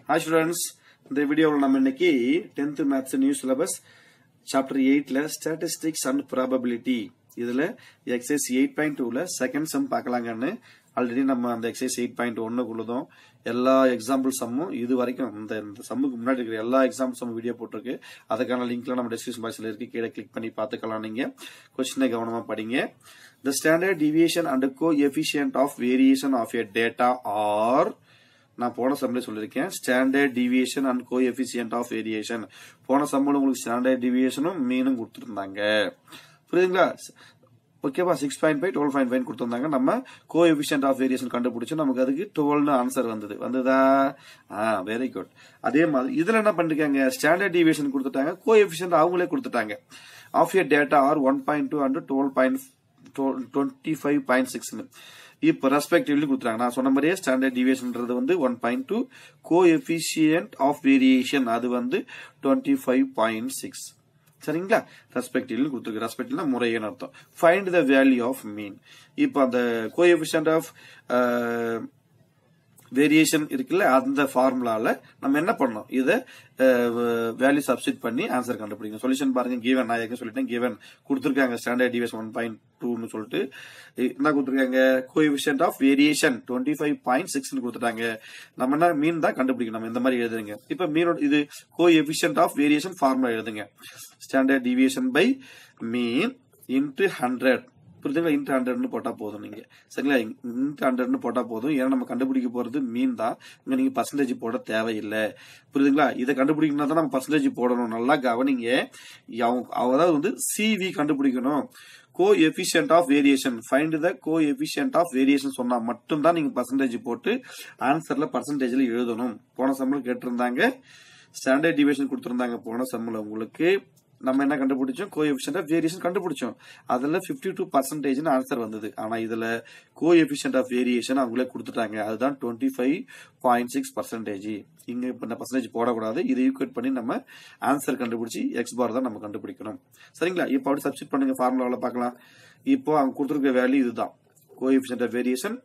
Hi students, இந்த வீடியோவில் நம்ம இன்னைக்கு 10th maths new syllabus chapter 8ல ஸ்டாட்டிஸ்டிக்ஸ் அண்ட் ப்ராபபிலிட்டி இதுல எக்ஸசைஸ் 8.2ல செகண்ட் சம் பார்க்கலாங்கன்னு ஆல்ரெடி நம்ம அந்த எக்ஸசைஸ் 8.1 குள்ளதும் எல்லா எக்ஸாம்பிள் சம்மும் இது வரைக்கும் இந்த சம்முக்கு முன்னாடி இருக்கிற எல்லா எக்ஸாம்பிள் சம் வீடியோ போட்டிருக்கு. அதுக்கான லிங்க்ல நம்ம டிஸ்கிரிப்ஷன் பாக்ஸ்ல இருக்கு, கீழே கிளிக் பண்ணி பார்த்துக்கலாம். நீங்க கொஸ்டினை கவனமா படிங்க. The standard deviation and coefficient of variation of a data are நான் போன சம்ல சொல்லிருக்கேன் standard deviation and coefficient of variation. போன சம்ல உங்களுக்கு ஸ்டாண்டர்ட் டிவியேஷனும் மீனும் கொடுத்துருந்தாங்க, புரியுதுங்களா? ஓகேவா? 6.5 12.5 கொடுத்திருந்தாங்க. நம்ம கோஎஃபிஷியன்ட் ஆஃப் வேரியேஷன் கண்டுபிடிச்சு நமக்கு அதுக்கு 12 ஆன்சர் வந்ததா? Very good. அதே மாதிரி இதுல என்ன பண்ணிருக்காங்க, ஸ்டாண்டர்ட் டிவியேஷன் கொடுத்துட்டாங்க, கோஎஃபிஷியன்ட் அவங்களே கொடுத்துட்டாங்க. Of a data are 1.2 and 25.6. இப்ப ரெஸ்பெக்டிவ்லி கொடுத்துறாங்க. நான் சொன்ன மாதிரியே ஸ்டாண்டர்ட் டிவியேஷன்ன்றது வந்து 1.2, கோஎஃபிஷியன்ட் ஆஃப் வேரியேஷன் அது வந்து 25.6. சரிங்களா? ரெஸ்பெக்டிவ்லி கொடுத்துருக்கு. ரெஸ்பெக்டிவ்னா முறையான அர்த்தம். Find the value of mean. இப்ப அந்த கோஎஃபிஷியன்ட் ஆஃப் வேரியேஷன் இருக்குல்ல, அந்த ஃபார்முலால நம்ம என்ன பண்ணோம், இத வேல்யூ சப்ஸ்டிட் பண்ணி ஆன்சர் கண்டுபிடிக்கணும். சொல்யூஷன் பாருங்க. கிவன் நான் ஏற்கனவே சொல்லிட்டேன், கிவன் கொடுத்திருக்காங்க ஸ்டாண்டர்ட் டிவியேஷன் 1.2 சொல்லிட்டு என்ன கொடுத்திருக்காங்க, கோஎஃபிஷியன்ட் ஆஃப் வேரியேஷன் 25.6 கொடுத்துட்டாங்க. நம்ம என்ன மீன் தான் கண்டுபிடிக்கணும். நம்ம இந்த மாதிரி எழுதுங்க. இப்ப மீனோட இது கோஎஃபிஷியன்ட் ஆஃப் வேரியேஷன் ஃபார்முலா எழுதுங்க. Standard deviation by mean into 100. புரியுதுங்களா? இன்ட் 100 போட்டா போதும். நீங்க சரிங்களா? இன்ட் 100 போட்டா போதும். ஏன்னா நம்ம கண்டுபிடிக்க போறது மீன் தான். இங்க நீங்க பர்சன்டேஜ் போட தேவையில்லை. புரியுதுங்களா? இதை கண்டுபிடிக்கணும் தான் நம்ம பர்சன்டேஜ் போடணும். நல்லா கவனிங்க. அதாவது வந்து சிவி கண்டுபிடிக்கணும். Coefficient of variation, find the coefficient of variation சொன்னா மட்டும் தான் நீங்க பர்சன்டேஜ் போட்டு ஆன்சர்ல பர்சன்டேஜ்ல எழுதணும். போன சம்மில் கேட்டிருந்தாங்க, ஸ்டாண்டர்ட் டிவியேஷன் கொடுத்திருந்தாங்க. போன சம்மில் உங்களுக்கு நம்ம என்ன கண்டுபிடிச்சோம், கோஎஃபிஷியன்ட் ஆஃப் வேரியேஷன் கண்டுபிடிச்சோம். அதுல 52% ஆன்சர் வந்தது. ஆனா இதுல கோஎஃபிஷியன்ட் ஆஃப் வேரியேஷன் அவங்களே கொடுத்துட்டாங்க. அதுதான் 25.6%. இங்க இப்ப இந்த பர்சன்டேஜ் போடக்கூடாது. இதை ஈக்குவேட் பண்ணி நம்ம ஆன்சர் கண்டுபிடிச்சு எக்ஸ் பார் தான் நம்ம கண்டுபிடிக்கணும். சரிங்களா? இப்போ அப்படி சப்ஸ்டிட் பண்ணுங்க. ஃபார்முலாவில் பார்க்கலாம். இப்போ அவங்க கொடுத்துருக்க வேல்யூ இதுதான். Coefficient of variation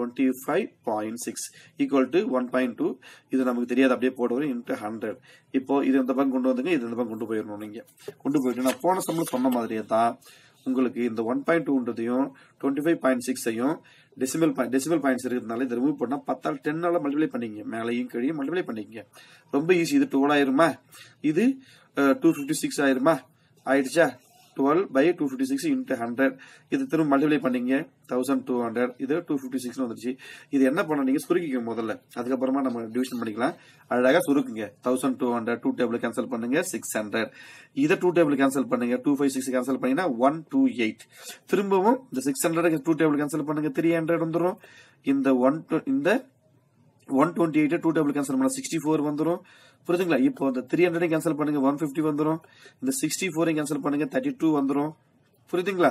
25.6 equal to 1.2. இது நமக்கு தெரியாது, அப்படியே போடுவோம் இன்ட்டு 100. இப்போ இது இந்த பக்கம் கொண்டு வந்துங்க, இது இந்த பக்கம் கொண்டு போயிடணும். நீங்க கொண்டு போயிட்டு நான் போன சம்ல சொன்ன மாதிரியே தான் உங்களுக்கு இந்த 1.2ன்றதையும் 25.6ஐயும் டெசிமல் பாயிண்ட்ஸ் இருக்கிறதுனால இதை ரிமூவ் பண்ணா 10ஆல் 10ஆல மல்டிப்ளை பண்ணிங்க. மேலையும் கீழையும் மல்டிப்ளை பண்ணிக்கங்க. ரொம்ப ஈஸி. இது 12 ஆயிருமா, இது 256 ஆயிருமா, ஆயிடுச்சா? 12/256 into 100. இது திரும்ப மல்டிப்ளை பண்ணீங்க 1200. இது 256 வந்துருச்சு. இது என்ன பண்ண, நீங்க சுருக்கிக்க முதல்ல, அதுக்கப்புறமா நம்ம டிவிஷன் பண்ணிக்கலாம். அழகா சுருக்குங்க. 1200 2 டேபிள் கேன்சல் பண்ணுங்க 600. இதை 2 டேபிள் கேன்சல் பண்ணுங்க, 256 கேன்சல் பண்ணீங்கன்னா 128. திரும்பவும் இந்த 600 2 டேபிள் கேன்சல் பண்ணுங்க, 300 வந்துடும். இந்த 128 2 டேபிள் கேன்சல் பண்ணா 64 வந்துடும். புரியுதுங்களா? இப்போ இந்த 300 கேன்சல் பண்ணுங்க 150 வந்துடும். இந்த 64 கேன்சல் பண்ணுங்க 32 வந்துடும். புரியுதுங்களா?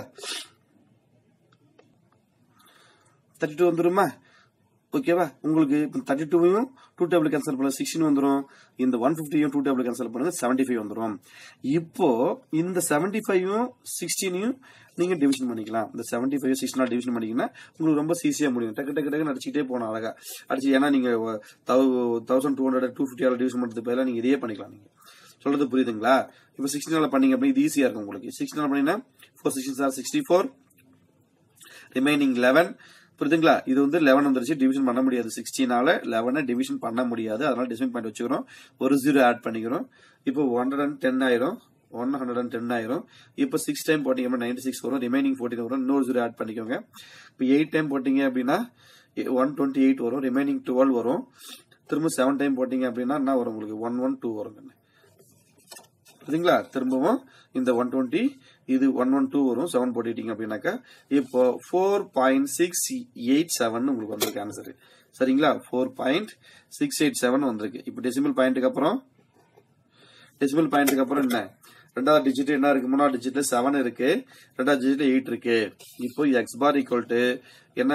32 வந்துருமா? ஓகேவா? உங்களுக்கு 32வையும் 2 டேபிள் கேன்சல் பண்ண 16 வந்துடும். இந்த 150யும் 2 டேபிள் கேன்சல் பண்ணுங்க 75 வந்துடும். இப்போ இந்த 75யும் 16யும் நீங்க டிவிஷன் பண்ணிக்கலாம். இந்த 75 16 டிவிஷன் பண்ணீங்கன்னா உங்களுக்கு ரொம்ப ஈஸியா முடியும். டக்கு டக்கு டக்கு அடிச்சுட்டே போகணும். அழகா அடிச்சு, ஏன்னா நீங்க 1200 250 டிவிஷன் பண்றதுக்கு பதிலாக நீங்க இதையே பண்ணிக்கலாம். நீங்க சொல்றது புரியுதுங்களா? இப்போ 16 பண்ணீங்க அப்படின்னா இது ஈஸியா இருக்கும் உங்களுக்கு. 16 பண்ணீங்கன்னா 4 16 are 64, ரிமைனிங் 11. புரியுதுங்களா? இது வந்து 11 வந்துருச்சு, டிவிஷன் பண்ண முடியாது. 16ஆல 11 டிவிஷன் பண்ண முடியாது. அதனால டிவிஷன் பாயிண்ட் வச்சுக்கிறோம், ஒரு 0 ஆட் பண்ணிக்கிறோம். இப்போ 110 ஆயிரும், 110 ஆயிரும். இப்போ 6 டைம் போட்டீங்க 96 வரும், ரிமைனிங் 14 வரும். இன்னொரு 0 ஆட் பண்ணிக்கோங்க. இப்போ 8 டைம் போட்டீங்க அப்படின்னா 128 வரும், ரிமைனிங் 12 வரும். திரும்ப 7 டைம் போட்டீங்க அப்படின்னா என்ன வரும் உங்களுக்கு, 112 வரும். புரியுதுங்களா? திரும்பவும் இந்த 120 இது 112 வரும், 7 போட்டுட்டீங்க அப்படின்னாக்கா இப்போ 4.687 உங்களுக்கு வந்திருக்கு ஆன்சர். சரிங்களா? 4.687 வந்திருக்கு. இப்போ டெசிமல் பாயிண்ட்டுக்கு அப்புறம் என்ன, ரெண்டாவது டிஜிட் என்ன இருக்கு, மூணாவது டிஜிட்ல 7 இருக்கு, ரெண்டாவது டிஜிட்ல 8 இருக்கு. இப்போ எக்ஸ் பார் ஈக்குவல் டு என்ன,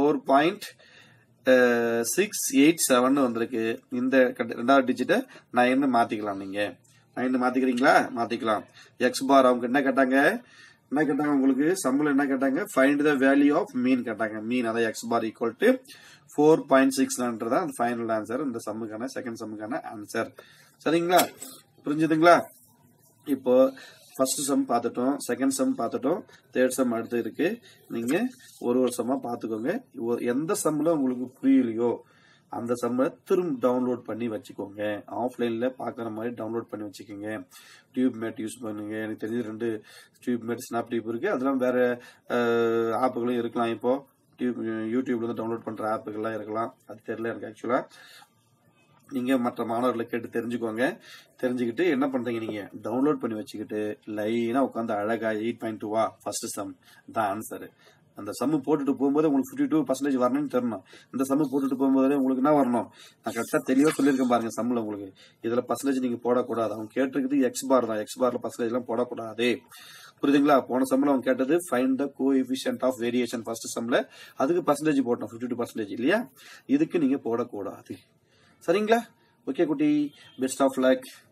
4.687 வந்திருக்கு. இந்த ரெண்டாவது டிஜிட்டை 9 மாத்திக்கலாம். நீங்க 9 மாத்திக்கிறீங்களா? மாத்திக்கலாம். எக்ஸ் பார் அவங்க என்ன கேட்டாங்க, என்ன கேட்டாங்க உங்களுக்கு சம்மில் என்ன கேட்டாங்க find the value of mean கேட்டாங்க. மீன் அதாவது எக்ஸ் பார் ஈக்குவல் டு 4.69 தான் ஃபைனல் ஆன்சர். இந்த சம்முக்கான செகண்ட் சம்முக்கான ஆன்சர். சரிங்களா, புரிஞ்சுதுங்களா? இப்போ ஃபர்ஸ்ட் சம் பார்த்துட்டோம், செகண்ட் சம் பார்த்துட்டோம், தேர்ட் சம் அடுத்து இருக்கு. நீங்க ஒரு சம்மா பார்த்துக்கோங்க. எந்த சம்ல உங்களுக்கு புரியலையோ அந்த சம்மை திரும்ப டவுன்லோட் பண்ணி வச்சுக்கோங்க. ஆஃப்லைன்ல பாக்குற மாதிரி டவுன்லோட் பண்ணி வச்சுக்கோங்க. டியூப் மேட் யூஸ் பண்ணுங்க. எனக்கு தெரிஞ்சு 2 டியூப் மேட், ஸ்னாப் டியூப் இருக்கு. அதெல்லாம் வேற ஆப்புகளும் இருக்கலாம். இப்போ யூடியூப்ல இருந்து டவுன்லோட் பண்ற ஆப்புகள்லாம் இருக்கலாம். அது தெரியல எனக்கு ஆக்சுவலா. நீங்க மற்ற மாணவர்களை கேட்டு தெரிஞ்சுக்கோங்க. தெரிஞ்சுக்கிட்டு என்ன பண்றீங்க, நீங்க டவுன்லோட் பண்ணி வச்சுக்கிட்டு லைனா உட்காந்து அழகா 8.2 ஃபர்ஸ்ட் சம் தான் ஆன்சர். அந்த சம்மு போட்டுட்டு போகும்போது உங்களுக்கு 52% வரணும்னு தரணும். இந்த சம்மு போட்டுட்டு போகும்போது உங்களுக்கு என்ன வரணும், நான் கரெக்டா தெளிவா சொல்லியிருக்கேன் பாருங்க. சம்முல உங்களுக்கு இதுல பர்சன்டேஜ் நீங்க போடக்கூடாது. அவங்க கேட்டிருக்குது எக்ஸ் பார் தான். எக்ஸ் பார்ல பர்சன்டேஜ் எல்லாம் போடக்கூடாது. புரியுதுங்களா? போன சம்ல அவங்க கேட்டது find the coefficient of variation first சம்ல, அதுக்கு பர்சன்டேஜ் போட்டோம் 52% இல்லையா? இதுக்கு நீங்க போடக்கூடாது. சரிங்களா? ஓகே குட்டி, பெஸ்ட் ஆஃப் லக்.